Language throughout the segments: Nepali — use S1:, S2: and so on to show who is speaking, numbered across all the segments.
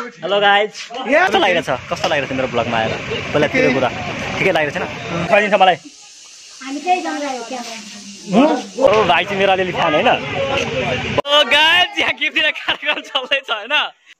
S1: हेलो गाइज, कस्तो लागिरहेछ मेरो ब्लगमा आएर? पहिला त्यो कुरा ठिकै लागिरहेछ नि? खैदिन्छ मलाई। ओ भाइ चाहिँ मेरो अलिअलि फ्यान होइन? ओ गाइज, यहाँ गिफ्टतिर कार्यक्रम चल्दैछ होइन?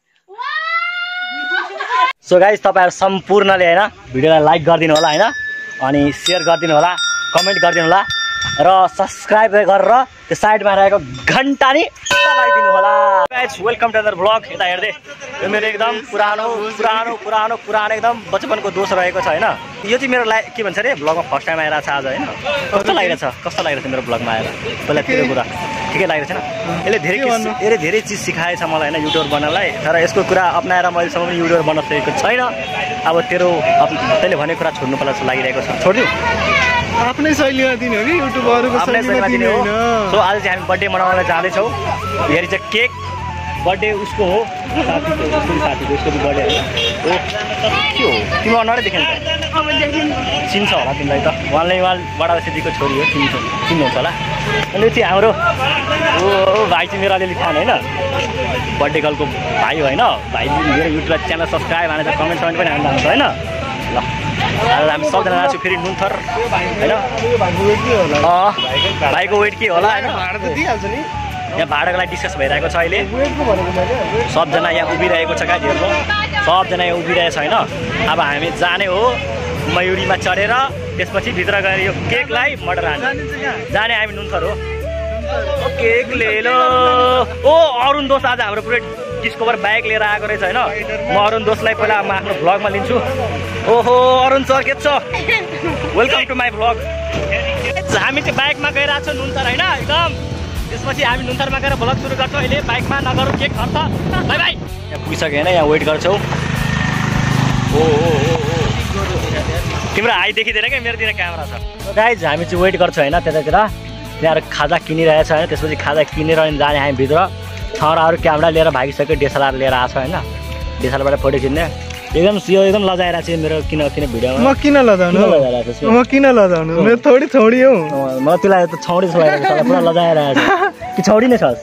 S1: सो गाइज, तपाईँहरू सम्पूर्णले होइन भिडियोलाई लाइक गरिदिनु होला होइन, अनि सेयर गरिदिनु होला, कमेन्ट गरिदिनु होला र सब्सक्राइब गरेर त्यो साइडमा रहेको घन्टा नि दबाइदिनु होला। Guys, welcome to other vlog. यता हेर्दै यो मेरो एकदम पुरानो एकदम बचपनको दोष रहेको छ होइन? यो चाहिँ मेरो के भन्छ अरे ब्लगमा फर्स्ट टाइम आइरहेको छ आज होइन? कस्तो लागिरहेछ मेरो ब्लगमा आएर? पहिला त्यो कुरा ठिकै लागिरहेछ नि? यसले धेरै चिज सिकाएछ मलाई होइन युट्युबर बनाउनलाई, तर यसको कुरा अप्नाएर मैलेसम्म पनि युट्युबर बन्न सकेको छैन। अब तैँले भनेको कुरा छोड्नु पर्ला जस्तो लागिरहेको छ। छोडिदिउँ?
S2: आफ्नै शैलीमा दिने हो कि युट्युबरको शैलीमा दिने हो।
S1: सो आज चाहिँ हामी बर्थडे मनाउन जाँदैछौँ। हेरी चाहिँ केक बर्थडे उसको हो, साथीको उसको पनि बर्थडे होइन? ओ के हो तिमी अनुहारै देखेन त? चिन्छ होला तिमीलाई त, उहाँलाई बडा सेतीको छोरी हो, चिन्नुहुन्छ होला। अनि यो चाहिँ हाम्रो ओ भाइ चाहिँ मेरो अलिअलि फ्यान होइन? बर्थडे गर्लको भाइ होइन? भाइ मेरो युट्युब च्यानल सब्सक्राइब हानेर कमेन्ट पनि हान्नुहुन्छ होइन? ल आज हामी सबजना जान्छौँ फेरि नुनथर होइन? भाइको वेट के होला होइन? यहाँ भाडाको लागि डिस्कस भइरहेको छ अहिले। सबजना यहाँ उभिरहेको छ क्या, हेर्नु सबजना यहाँ उभिरहेको छ होइन? अब हामी जाने हो मयुरीमा चढेर, त्यसपछि भित्र गएर यो केकलाई मर्डर हाल्ने जाने हामी नुनथर हो। केक ले लो। ओ अरुण दोस्त आज हाम्रो पुरै डिस्कभर बाइक लिएर आएको रहेछ होइन? म अरुण दोस्तलाई पहिला म आफ्नो भ्लगमा लिन्छु। ओहो अरुण सर के छ? Welcome to my vlog. हामी चाहिँ बाइकमा गइरहेको छौँ नुनथर होइन एकदम। त्यसपछि हामी नुनथरमा गएर भ्लग सुरु गर्छौँ। अहिले बाइकमा नगरौँ केक खर्च। Bye bye. यहाँ पुगिसक्यो होइन? यहाँ वेट गर्छौँ। ओ तिम्रो हाई देखिँदैन क्या, मेरोतिर क्यामेरा छ। गाइज हामी चाहिँ वेट गर्छौँ होइन? त्यतातिर त्यहाँ खाजा किनिरहेछ होइन? त्यसपछि खाजा किनेर अनि जाने हामी भित्र। छौराहरू क्यामेरा लिएर भागिसक्यो, डिएसएलआर लिएर आएको छ होइन? डिएसएलआरबाट फोटो खिच्ने एकदम लजाइरहेको छ मेरो। किन भिडियोमा म किन लजाउनु? मेरो छोडी हो। म त्यसलाई त छौडी जस्तो लागेको छ, पुरा लजाइरहेको छ कि छौडी नै छस्?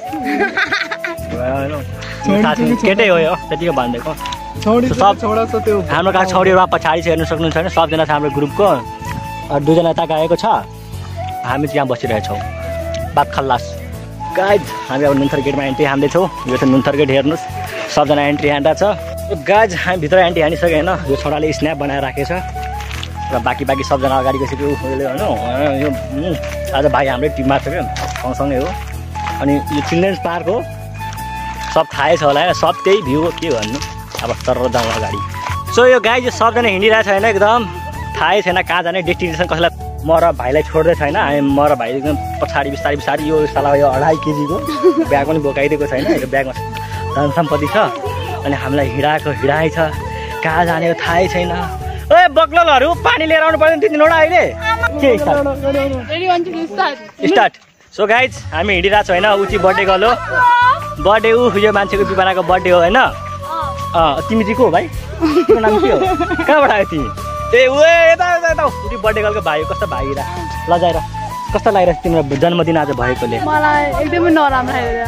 S1: केटै हो यो, त्यतिकै भनिदिएको। हाम्रो कहाँ छौडीहरू पछाडि छ, हेर्नु सक्नुहुन्छ होइन? सबजना छ हाम्रो ग्रुपको। दुईजना यता गएको छ, हामी चाहिँ यहाँ बसिरहेछौँ बात खल्लास। गाइज हामी अब नुनथर गेटमा एन्ट्री हान्दैछौँ। यो चाहिँ नुनथर गेट हेर्नुहोस्, सबजना एन्ट्री हान्दा छ। गाइज हामी भित्र एन्ट्री हानिसक्यो होइन? यो छोराले स्न्याप बनाएर राखेको छ र बाँकी सबजना अगाडि गइसक्यो उसले होइन? यो आज भाइ हाम्रै टिममा छ क्या, सँगसँगै हो। अनि यो चिल्ड्रेन्स पार्क हो, सब थाहै छ होला होइन? सब त्यही भ्यू हो, के भन्नु अब। तर जाउँ अगाडि। सो यो गाइज यो सबजना हिँडिरहेको छ होइन? एकदम थाहै छैन कहाँ जाने, डेस्टिनेसन कसैलाई। म र भाइलाई छोड्दै छैन, म र भाइ एकदम पछाडि बिस्तारै यो साला यो 2.5 केजीको ब्याग पनि बोकाइदिएको छैन। यो ब्यागमा धन सम्पत्ति छ अनि हामीलाई हिँडाइ छ, कहाँ जाने हो थाहै छैन। ओ बक्ललहरू पानी लिएर आउनु पर्दैन 2-3वटा अहिले के स्टार्ट। सो गाइज हामी हिँडिरहेको छौँ होइन? ऊ चाहिँ बर्थडे गर्ल हो, बर्थडे यो मान्छेको बिपानाको बर्थडे हो होइन? तिमी चाहिँ को हो भाइ? तिम्रो नाम के हो? कहाँबाट आयो तिमी? ए यता उति बर्थडे गर्लको भाइ कस्तो भागिरा लजाएर कस्तो लागिरहेको तिम्रो जन्मदिन आज भएकोले?
S3: मलाई एकदमै नराम्रो लाग्यो।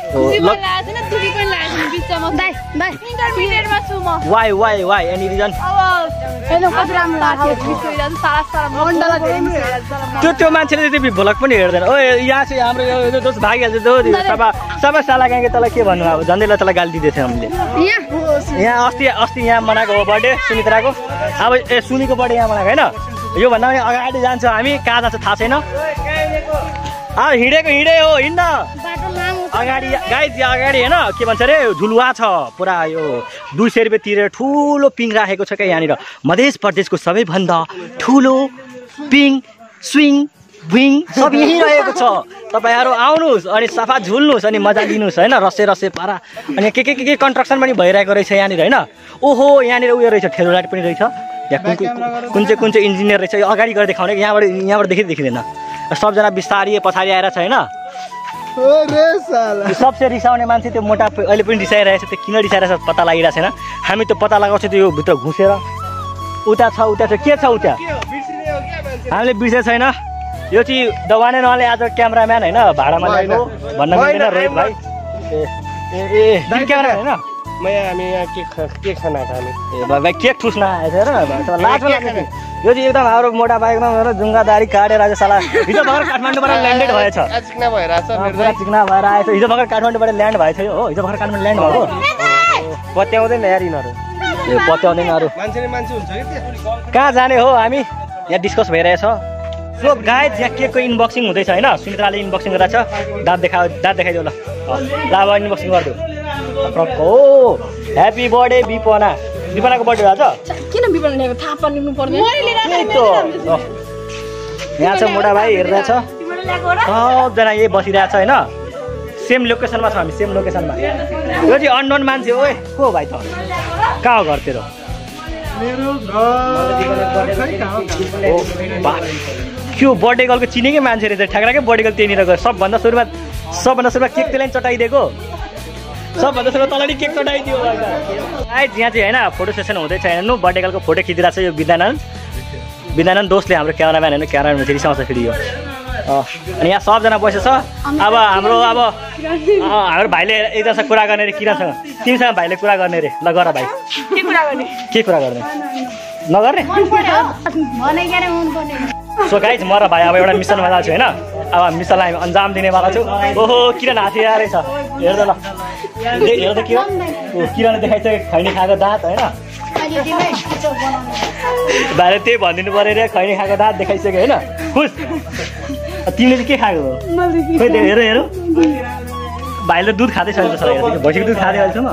S1: Why any reason? त्यो मान्छेले चाहिँ भ्लग पनि हेर्दैन। ओ यहाँ चाहिँ हाम्रो यो दोस्त भागिहाल्छ सबै साला कहाँ तँलाई के भन्नु? अब झन्डैलाई तँलाई गाली दिँदैछ हामीले यहाँ। अस्ति यहाँ मनाएको हो बर्थडे सुमित्राको। अब सुमीको बर्थडे यहाँ मनाएको होइन? योभन्दा पनि अगाडि जान्छ हामी, कहाँ जान्छ थाहा छैन। हिँडेको हो, हिँड्न अगाडि। गाइज यहाँ अगाडि होइन के भन्छ अरे झुलुवा छ पुरा। यो 200 रुपियाँ तिरेर ठुलो पिङ राखेको छ क्या यहाँनिर। मध्य प्रदेशको सबैभन्दा ठुलो पिङ स्विङ विङ सब यहीँ रहेको छ। तपाईँहरू आउनुहोस् अनि सफा झुल्नुहोस् अनि मजा लिनुहोस् होइन? रसे पारा। अनि के कन्स्ट्रक्सन पनि भइरहेको रहेछ यहाँनिर होइन? ओहो यहाँनिर उयो रहेछ, ठेलोलाइट पनि रहेछ। यहाँ कुन चाहिँ इन्जिनियर रहेछ, यो अगाडि गएर देखाउने। यहाँबाट देखिँदैन। सबजना बिस्तारै पछाडि आएर छ होइन? सबसे रिसाउने मान्छे त्यो मोटा अहिले पनि रिसाइरहेछ। त्यो किन रिसाइरहेछ पत्ता लागिरहेको छैन। हामी त्यो पत्ता लगाउँछौँ त्यो भित्र घुसेर। उता छ के छ उता? हामीले बिर्सेको छैन। यो चाहिँ द वान एन्ड ओन्ली आज क्यामेराम्यान होइन? भाडामा ल्याएको भन्न मिल्दैन रोहित भाइ। ए क्यामेरा होइन?
S2: हामी यहाँ केक खाना हामी
S1: ए भाइ केक ठुस्न आएछ हेर लाज लाग्यो यो चाहिँ एकदम हाम्रो मोटा बाइक नभएर जुङ्गादारी काटेर आज साला हिजो भर्खर काठमाडौँबाट ल्यान्डेड भएछ
S2: चिक्ना भइरहेछ
S1: पुरा चिक्ना भएर आएछ हिजो भर्खर काठमाडौँबाट ल्यान्ड भएको थियो हो हिजो भर्खर काठमाडौँ ल्यान्ड भएको
S2: पत्याउँदैन यार यिनीहरू
S1: ए पत्याउँदैन अरू
S2: मान्छे हुन्छ कि त्यो
S1: कहाँ जाने हो हामी यहाँ डिस्कस भइरहेछ सो गाइज यहाँ केकको इनबक्सिङ हुँदैछ होइन सुमित्राले इनबक्सिङ गरिरहेछ दाँत देखाइदेऊ ल अब इनबक्सिङ गरिदेऊ हो ह्याप्पी बर्थडे विपनाको बर्थडे आज
S3: किन विपना ल्याएको थाहा पार्नु पर्दैन
S1: यहाँ छ मोटा भाइ हेरिरहेछ सबजना यही बसिरहेछ होइन सेम लोकेसनमा छ हामी सेम लोकेसनमा यो चाहिँ अननोन मान्छे हो को भाइ त कहाँ हो घर तेरो त्यो बर्थडे गर्लको चिनेकै मान्छे रहेछ ठ्याक्राकै बर्थडे गर्ल त्यहीँनिर गयो सबभन्दा सुरुमा केक त्यसलाई चटाइदिएको सबभन्दा सुरुमा तलनी केक चटाइदियो आइज यहाँ चाहिँ होइन फोटो सेसन हुँदैछ हेर्नु बर्थडे गर्लको फोटो खिचिरहेको छ यो विद्यानन्द दोस्तले हाम्रो क्यामेराम्यान होइन क्यामेराम्यान फेरि रिसाउँछ फेरि यो अनि यहाँ सबजना बसेछ अब हाम्रो भाइले एकजनासँग कुरा गर्ने अरे किरणसँग तिमीसँग भाइले कुरा गर्ने अरे ल गर भाइ के कुरा गर्ने नगर्ने सो गाइज म र भाइ अब एउटा मिसनमा जान्छु होइन अब मिसनलाई हामी अन्जाम दिनेवाला छौँ ओहो किरण हाथी आएछ हेर्दा ल हेर्दा किरण देखाइसक्यो खैनी खाएको दाँत होइन भाइले त्यही भनिदिनु पऱ्यो रे खैनी खाएको दाँत देखाइसक्यो होइन खुस तिमीले चाहिँ के खाएको हो खोइ हेर भाइले दुध खाँदैछ भैँसीको दुध खाँदै अहिलेसम्म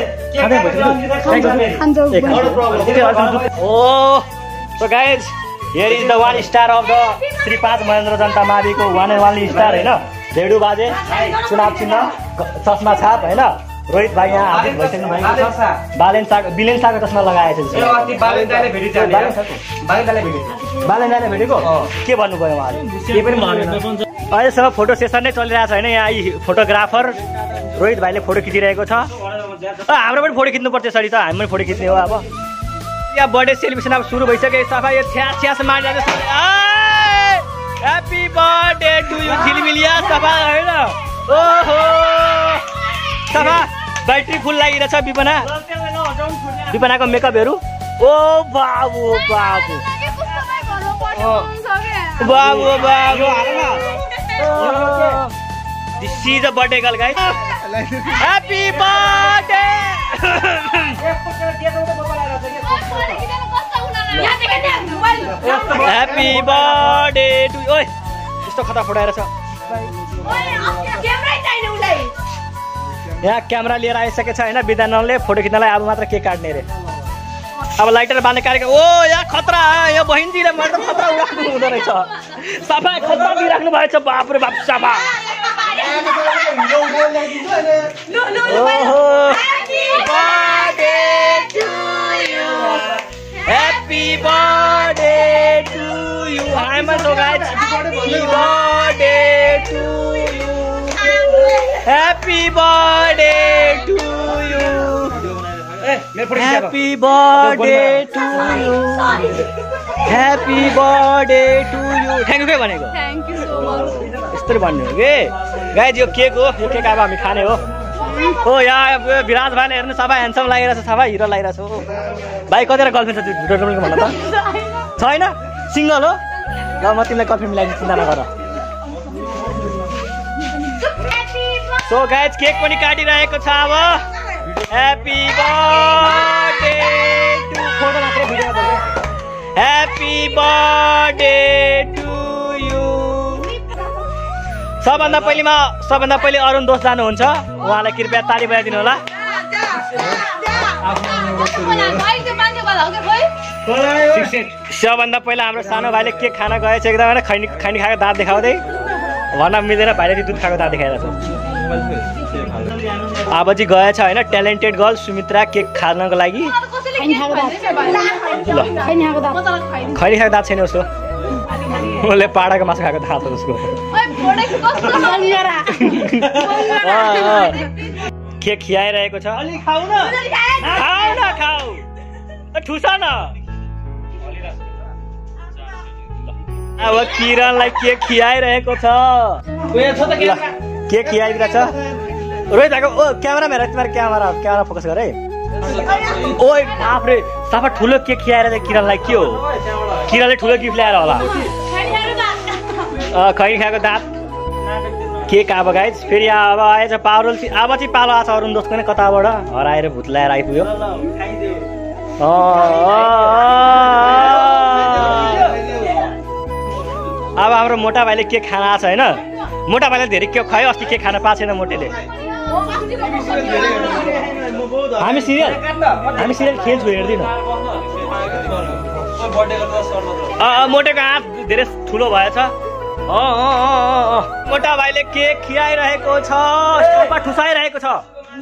S1: oh so guys here is the one star of the Shri 5 Mahendra Janata माविको वान एन्ड वान स्टार होइन भेडु बाजे चुनाव चिन्ह चस्मा छाप होइन रोहित भाइ यहाँ हाजिर भइसक्नु भएको छ बिलेन साको चस्मा लगाएको छ बालेन भेटेको के भन्नु भयो उहाँले के पनि भन्नु अहिलेसम्म फोटो सेसन नै चलिरहेको छ होइन यहाँ फोटोग्राफर रोहित भाइले फोटो खिचिरहेको छ हाम्रो पनि फोटो खिच्नु पर्छ यसरी त हामी पनि फोटो खिच्ने हो अब यहाँ बर्थडे सेलिब्रेसन अब सुरु भइसक्यो सफा यो छ्यास मारिरहेको छ ह्याप्पी बर्थडे टु यु झिलिमिलिया सफा होइन ओहो सफा ब्याट्री फुल लागिरहेछ विपनाको मेकअपहरू ओ बाबु this is a birthday girl guys happy birthday happy birthday to ओइ यस्तो खतरा फोटाएर छ यहाँ क्यामेरा लिएर आइसकेको छ होइन विद्यानन्दले फोटो खिच्नलाई अब मात्र केक काट्ने रे अब लाइटर बाँध्ने कार्यक्रम ओ यहाँ खतरा यहाँ बहिनी र मैले त खतरा उडाक्नु हुँदो रहेछ सफा खतरा दिइराख्नु भएछ बापरे बाप सफा Happy birthday to you. I'm so glad. Happy birthday to you. Happy birthday to you. Happy birthday to you. Happy birthday to you. Thank you भनेको.
S3: Thank you so much.
S1: यस्तै भन्नु हो के गाइज यो केक हो यो केक अब हामी खाने हो ओ यहाँ विराज भाइले हेर्नु सबै ह्यान्डसम लागिरहेछ सबै हिरो लागिरहेछ हो भाइ कतिवटा गर्लफ्रेन्ड छ भिडियो भन्न त छैन सिङ्गल हो ल म तिमीलाई गर्लफ्रेन्ड मिलाइदिन्छु चिन्ता नगर सो गाइज केक पनि काटिरहेको छ अब ह्याप्पी बर्थडे टु फोटो मात्रै video happy birthday to you सबभन्दा पहिले अरुण दोस्त जानुहुन्छ उहाँलाई कृपया ताली बजाइदिनु होला सबभन्दा पहिला हाम्रो सानो भाइले केक खान गएछ एकदम खैनी खाएको दाँत देखाउँदै भन्न मिल्दैन भाइले दुध खाएको दाँत देखाइरहेको छ अब चाहिँ गएछ होइन ट्यालेन्टेड गर्ल सुमित्रा केक खानको लागि खैनी खाएको दाँत छैन उसको उसले पाडाको मासु खाएको थाहा छ उसको केक खियाइरहेको छ खाऊ ठुसा न अब किरणलाई केक खियाइरहेको छ केक खियाइदिरहेको छ रोहित भाइको ओ क्यामेरा मेरा तिम्रो क्यामेरा फोकस गर है। ओइ बाफ रे सफा ठुलो केक खियाएर चाहिँ किरणलाई के हो? किरणले ठुलो गिफ्ट ल्याएर होला। खैनी खाएको दाँत केक अब गाइज फेरि अब आएछ पावरल अब चाहिँ पालो आछ अरुण दोस्तको नै कताबाट हराएर भूत ल्याएर आइपुग्यो। अब हाम्रो मोटा भाइले केक खान आछ हैन? मोटा भाइले धेरै केक खायो अस्ति केक खान पाएको छैन मोटेले। हामी सिरियल खेल्छु हेर्दिन। मोटेको हात धेरै ठुलो भएछ। मोटा भाइले केक खियाइरहेको छ, स्टोभमा ठुसाइरहेको छ।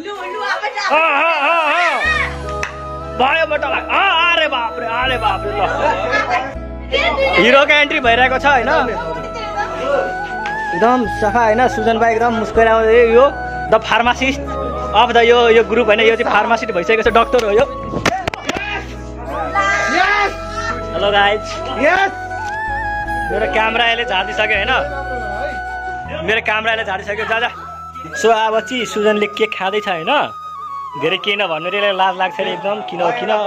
S1: भयो मोटा भाइ। अरे बाप रे ल हिरोको एन्ट्री भइरहेको छ हैन? एकदम सफा हैन? सुजन भाइ एकदम मुस्कुराउँदै यो द फार्मासिस्ट अफ द यो ग्रुप हैन? यो चाहिँ फार्मासिस्ट भइसकेको छ, डाक्टर हो यो। हेलो गाइज, मेरो क्यामेरा अहिले झारिदिसक्यो हैन? मेरो क्यामेरा अहिले झारिसक्यो जा। सो अब चाहिँ सुजनले केक खाँदैछ हैन? धेरै केही नभन्नु रे, लाज लाग्छ रे एकदम। किन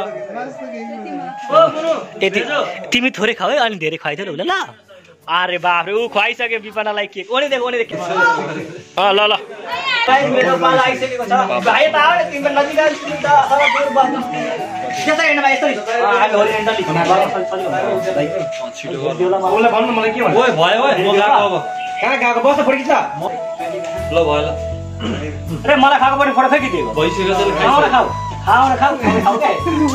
S1: यति तिमी थोरै खाऊ है, अनि धेरै खुवाइदियो ल। अरे बाप रे ऊ खुवाइसक्यो विपनालाई केक। ओने देख ल मेरो पाला आइसकेको छ भाइ। त आउ तिम्रो नजिक आइस तिमी त सबै दूर बस्नु। त्यता हेर्न भाइ यस्तो हामी होरिएन्टल लिखना भाइ छिटो गर्नु। ओले भन्नु मलाई के भन्नु? ओए भयो ओए म गएको अब। कहाँ गएको? बस्न फर्किन्छ ल भयो ल। अरे मलाई खाएको पनि फोटो खिचिदिएको भइसक्यो त। खाऊ के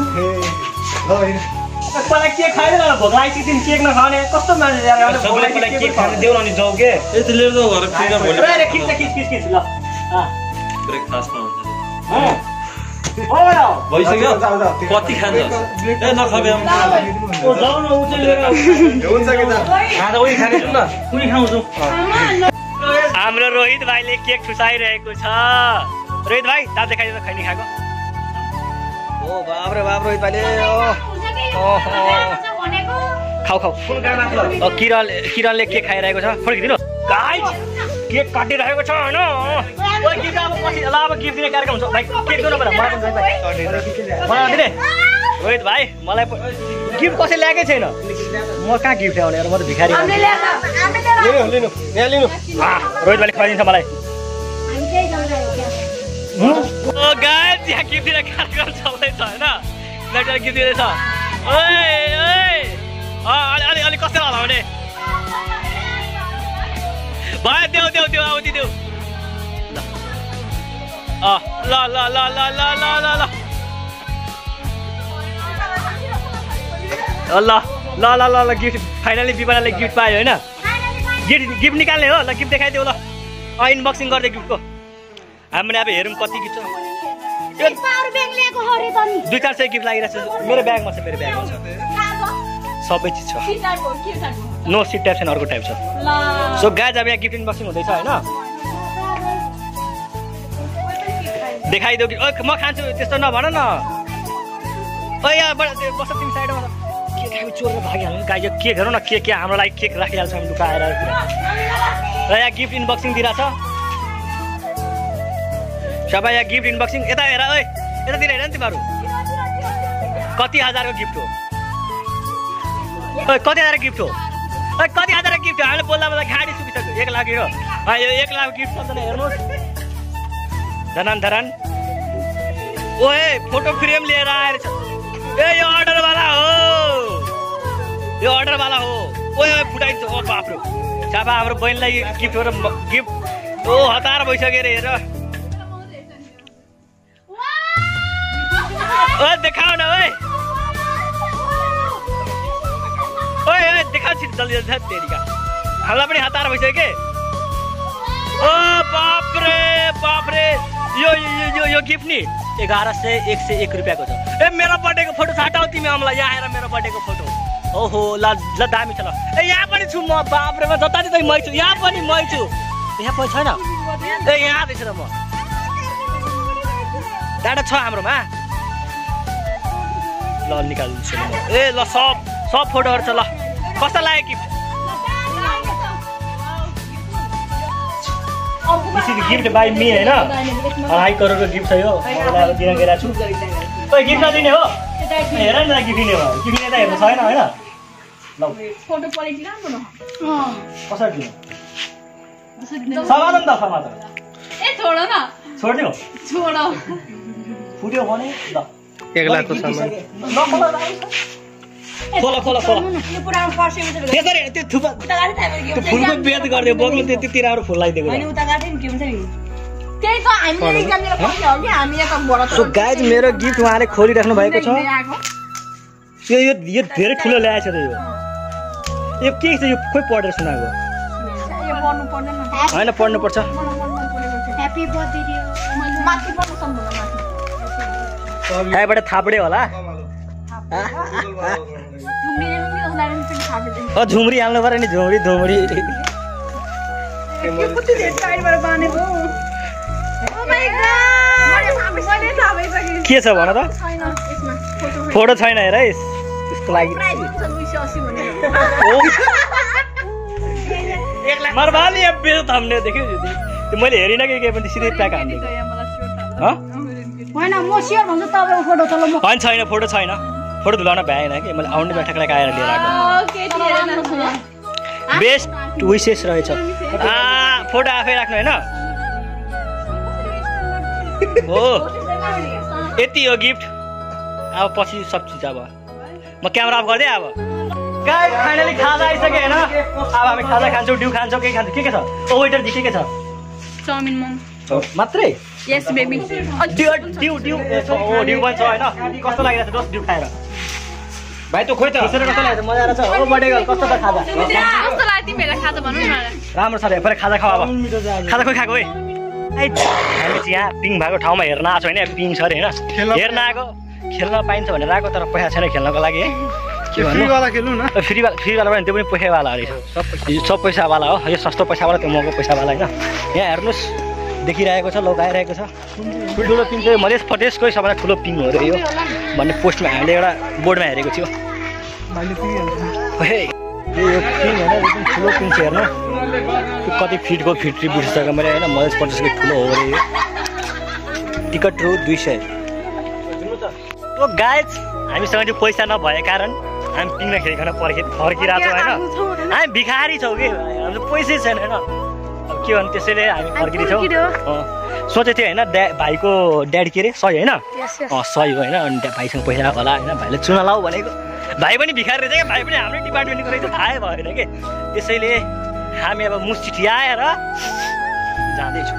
S1: पहिला केक खाइदिन न, भोक लागेपछि केक नखाने कस्तो मान्छे यार। सबैलाई केक खान देऊ न अनि जाऊ के यति लिएर जाऊ घर फ्रिजमा भोलि। अरे खिच ल ब्रेकफास्टमा हुन्छ ओ भइसक्यो। कति खान्छ? ए नखाबे ओ जाऊ न उचे लिएर हुन्छ के त खाँदा उही खाने छु न उही खाउँछु। हाम्रो रोहित भाइले केक ठुसाइरहेको छ। रोहित भाइ दाँत देखाइदिनु खैनी खाएको। ओ बाप रे बाप रोहित भाइले खाऊ किरणले केक खाइरहेको छ। फर्किदिनु गाइज, केक काटिरहेको छ हैन? ओइ गिफ्ट अब पछि ल अब गिफ्ट दिने कार्यक्रम हुन्छ भाइ। केक दिनु पर्छ मलाई पनि मलाई दिने। रोहित भाइ मलाई गिफ्ट कसैले ल्याएकै छैन। म कहाँ गिफ्ट ल्याउने यार, म त भिखारी। लिनु रोहित भाइले खुवाइदिन्छ मलाई। ओ गाइज यहाँ गिफ्ट दिने कार्यक्रम चल्दैछ हैन? लेटर गिफ्ट दिँदैछ। अलि कस्तो हलाउने भयो? देऊ अब दिदेऊ ल गिफ्ट फाइनली विपनाले गिफ्ट पायो हैन? गिफ्ट निकाल्ने हो। ल गिफ्ट देखाइदेऊ ल। अनबक्सिङ गर्दै गिफ्टको। हामीले अब हेरौँ कति गिफ्ट छ। 200-400 गिफ्ट लागिरहेछ मेरो ब्यागमा छ। सबै चिज छ। नो सिट टाइप छैन, अर्को टाइप छ। सो गाइज अब यहाँ गिफ्ट अनबक्सिङ हुँदैछ हैन? देखाइदेऊ कि म खान्छु त्यस्तो नभन न। यहाँ बस तिमी साइडमा केक हामी चोरेर भागिहाल्नु गाइज। केक हेरौँ न के हाम्रो लागि केक राखिहाल्छ हामी लुकाएर। र यहाँ गिफ्ट अनबक्सिङ दिइरहेछ सबै। यहाँ गिफ्ट अनबक्सिङ यता हेर ओइ यतातिर हेर नि तिमीहरू। कति हजारको गिफ्ट हो? कति हजार गिफ्ट हो? कति हजार गिफ्ट हो? हामीले बोल्दा गाडी सुकिसक्यो। 1 लाख हो यो 1 लाख गिफ्ट सक्दैन हेर्नुहोस्। धरान ओए फोटो फ्रेम लिएर आएर छ। ए यो अर्डरवाला हो। ओए फुटाइन्छ। ओ बाप रे साबा हाम्रो बहिनीलाई गिफ्ट ओ हतार भइसक्यो रे हेर। ओ देखाउ न ओए देखाउ छिटो जल्दी तेरिका। हामीलाई पनि हतार भइसक्यो के। ओ बाप रे यो गिफ्ट नि 1101 रुपियाँको छ। ए मेरो बर्थडेको फोटो छाटाउ तिमी हामीलाई यहाँ आएर। मेरो बर्थडेको फोटो ओहो ल दामी छ ल। ए यहाँ पनि छु म। बाप रे म जता नि मै छु। यहाँ पनि मै छु। यहाँ पनि छैन। ए यहाँ रहेछ र म। डाटा छ हाम्रोमा। ल निकाल्छु ए ल सब फोटोहरू छ ल। कस्तो लाग्यो gift? This is gift by me हैन 2.5 करोडको गिफ्ट छ यो मलाई दिन गइरा छु ओइ गिफ्ट नदिने हो हेर न गिफ्ट दिने हो गिफ्ट दिने त हेर्नु छैन हैन ल
S3: फोटो क्वालिटी राम्रो न
S1: कसरी दिनु समाधान त समाधान
S3: ए छोड न
S1: छोड्दिनु
S3: छोड
S1: फुट्यो भने ल
S2: 1 लाखको सामान
S1: खोला खोला खोला
S3: यो पुरानो पर्सेको चाहिँ
S1: त्यसरी त्यो थुपा
S3: उता गाडी थाहा भयो
S1: त्यो फुलको बेद गर्दियो बोक्नु त्यति राम्रो फुल लगाइदिएको
S3: हैन उता गाडी के हुन्छ नि त्यही त हामीले निकालेर पर्छ हो कि हामीले त बडा
S1: सो गाइज मेरो गिफ्ट उहाँले खोलिराख्नु भएको छ यो धेरै ठुलो ल्याएछ त यो के छ यो खोइ पढेर सुनाएको
S3: यो पढ्नु पर्दैन
S1: हैन पढ्नु पर्छ
S3: ह्यापी बर्थडे डियर माथि पढ्नु सम्भव माथि
S1: यहाँबाट थापडे होला झुमरी हाल्नु पर्यो नि झुमरी धुमरी के छ भन त फोटो छैन हेर त्यसको लागि मरबाली बेच्यो थाम्ने देख्यो त्यो मैले हेरिन के पनि सिधै प्याक हान्दिएको
S3: हैन म स्योर भन्छु तपाईको फोटो चलो म
S1: हैन छैन फोटो छैन फोटो धुलाउन भ्याएन कि मैले आउने बैठकलाई आएर लिएर आएको बेस्ट विशेष रहेछ फोटो आफै राख्नु हैन हो यति हो गिफ्ट अब पछि सब चिज अब म क्यामेरा अफ गर्दै अब गाइस फाइनली खाजा आइसक्यो हैन अब हामी खाजा खान्छौँ ड्यु खान्छौँ के खान्छौँ के छ ओ वेटर जी के छ
S3: चाउमिन मम
S1: मात्रै
S3: यस बेबी
S1: ड्यु ड्यु पनि छ हैन कस्तो लागिरहेछ दोस्त ड्यु खाएर भाइ त खोइ त कस्तो लागेछ मजा आएछ हो बर्थडे गर्ल कस्तो छ खाजा
S3: कस्तो लाग्यो तिमीहरुलाई खाजा भन्नु न
S1: राम्रो छ रे पहिला खाजा खाऊ अब खाजा खोइ खाएको है हामी चाहिँ यहाँ पिङ भएको ठाउँमा हेर्न आएको छैन पिङ छ अरे होइन हेर्न आएको खेल्न पाइन्छ भनेर आएको तर पैसा छैन खेल्नको लागि है के भन्नु फ्रीवाला पनि त्यो पनि पैसावाला रहेछ सब पैसावाला हो यो सस्तो पैसावाला त्यो महँगो पैसावाला होइन यहाँ हेर्नुहोस् देखिरहेको छ लगाइरहेको छ ठुल्ठुलो पिङ चाहिँ मधेस प्रदेशकै सबैभन्दा ठुलो पिङ हो अरे यो भन्ने पोस्टमा हामीले एउटा बोर्डमा हेरेको थियो यो पिङ होइन एकदम ठुलो पिङ छ हेर्नु कति फिटको फिट बुझिसक्यो मैले होइन मधेस प्रदेशकै ठुलो हो अरे यो टिकट रु 200 तो गाइज हामीसँग चाहिँ पैसा नभए कारण हामी पिङमा खेलिकन फर्किरहेको छौँ होइन हामी भिखारी छौँ कि हाम्रो पैसै छैन होइन अब के भन्नु त्यसैले हामी फर्किँदैछौँ सोचेको थियो होइन भाइको ड्याडी के अरे सही होइन सही हो होइन अनि भाइसँग पैसा होला होइन भाइले चुना लाऊ भनेको भाइ पनि भिखारी रहेछ क्या भाइ पनि हाम्रै डिपार्टमेन्टको रहेछ थाहै भएन कि त्यसैले हामी अब मुस्चिठी आएर जाँदैछौँ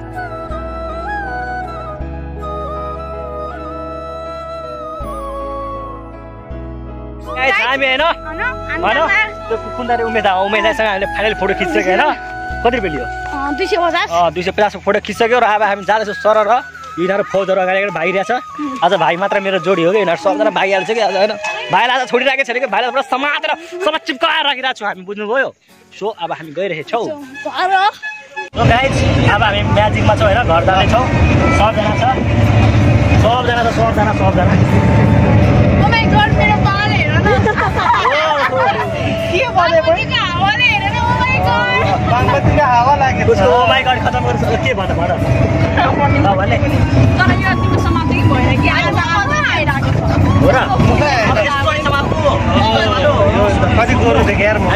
S1: हामी होइन होइन त्यो कुन्दारे उमेदासँग हामीले फाइनल फोटो खिचिसक्यो होइन कति रुपियाँ लियो 250 फोटो खिचिसक्यो र अब हामी जाँदैछौँ सर र यिनीहरू फौजहरू अगाडि भागिरहेछ आज भाइ मात्र मेरो जोडी हो कि यिनीहरू सबजना भागिहाल्छ कि आज होइन भाइलाई आज छोडिरहेको छैन कि भाइलाई पुरा समातेर सबै चिप्काएर राखिरहेको छौँ हामी बुझ्नुभयो सो अब हामी गइरहेछौँ गाइज अब हामी म्याजिकमा छौँ होइन घर जाँदैछौँ सबजना छ खतम गर्छ के भन्छ भन भने तर यो तिम्रो समाप्ति भएन कि आज आइराको छ हो र कति गोरु देखे यार म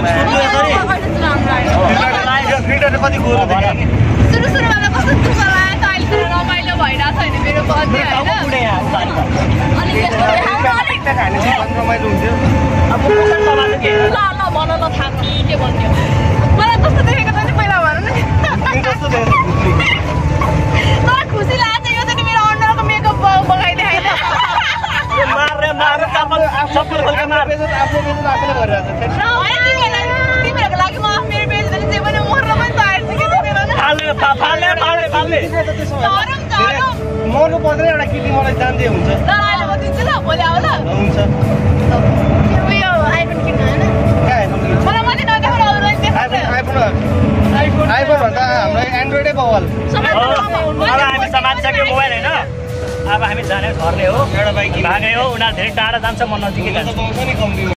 S1: कति गोरु देखे सुरुमा त कस्तो दुःख लाग्यो त अहिले त रमाइलो भइरहेछ हैन मेरो बर्थडे हैन अनि त्यस्तो खाने रमाइलो हुन्थ्यो अब कसरी समाज के ल भन ल थाहा के भन्थ्यो मलाई कस्तो देखेको त नि पहिला भन न कस्तो देखेको मलाई खुसी लाग्छ यो चाहिँ मेरो अन्डरको मेकअप बगाइदिए हैन मार कपाल सबै खोलका मार आफ्नो बेजत आफैले गरिरहेछ तिमीहरुको लागि म मेरो बेजत चाहिँ जे पनि मर्न पनि तयार छु के तिमीहरु फाल्ने मर्नु पर्दैन एउटा किटी मलाई जान्दै हुन्छ ल अहिले म दिन्छु ल भोलि आऊ ल हुन्छ यो आइफोन किन्नु हैन मलाई मात्रै नदेखाउनु अरूलाई देखाउनु आइफोन भन्दा हाम्रो एन्ड्रोइडै बवाल अब हामी समातिसक्यो मोबाइल हैन अब हामी जाने झर्ने हो एउटा बाइक भागे हो उनीहरू धेरै टाढा जान्छ म नजिकै जान्छु